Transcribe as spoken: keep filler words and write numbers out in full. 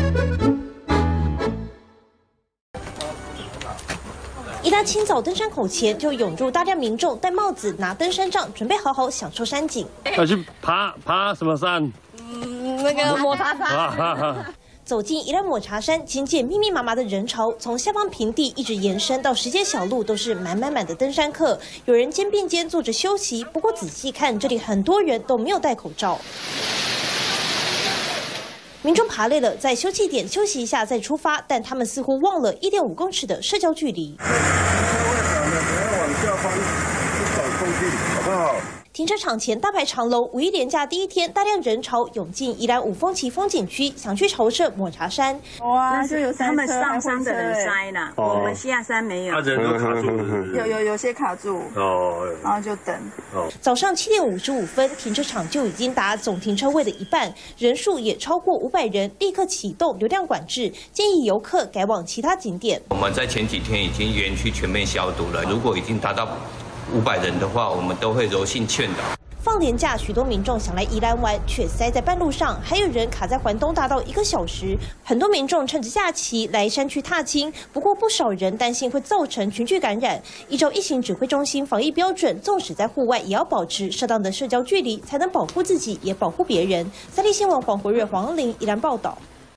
一大清早登山口前就涌入大量民众，戴帽子、拿登山杖，准备好好享受山景。 要去爬爬什么山？ 嗯，那个抹茶山。走进宜兰抹茶山，经见密密麻麻的人潮，从下方平地一直延伸到石阶小路，都是满满满的登山客。有人肩并肩坐着休息，不过仔细看，这里很多人都没有戴口罩。民众爬累了，在休憩点休息一下再出发，但他们似乎忘了一点五公尺的社交距离。停车场前大排长龙，五一连假第一天，大量人潮涌进宜兰五峰旗风景区，想去朝圣抹茶山。 哇，就有他们上山的人塞了，我们下山没有。 他人都卡住， 有有有些卡住哦，然后就等。 哦，早上七点五十五分，停车场就已经达总停车位的一半，人数也超过五百人，立刻启动流量管制，建议游客改往其他景点。 我们在前几天已经园区全面消毒了，如果已经达到五百人的话，我们都会柔性劝导。 放年假，许多民众想来宜兰玩，却塞在半路上，还有人卡在环东大道一个小时。很多民众趁着假期来山区踏青，不过不少人担心会造成群聚感染。依照疫情指挥中心防疫标准，纵使在户外，也要保持适当的社交距离，才能保护自己，也保护别人。三立新闻黄国瑞、黄玲宜兰报道。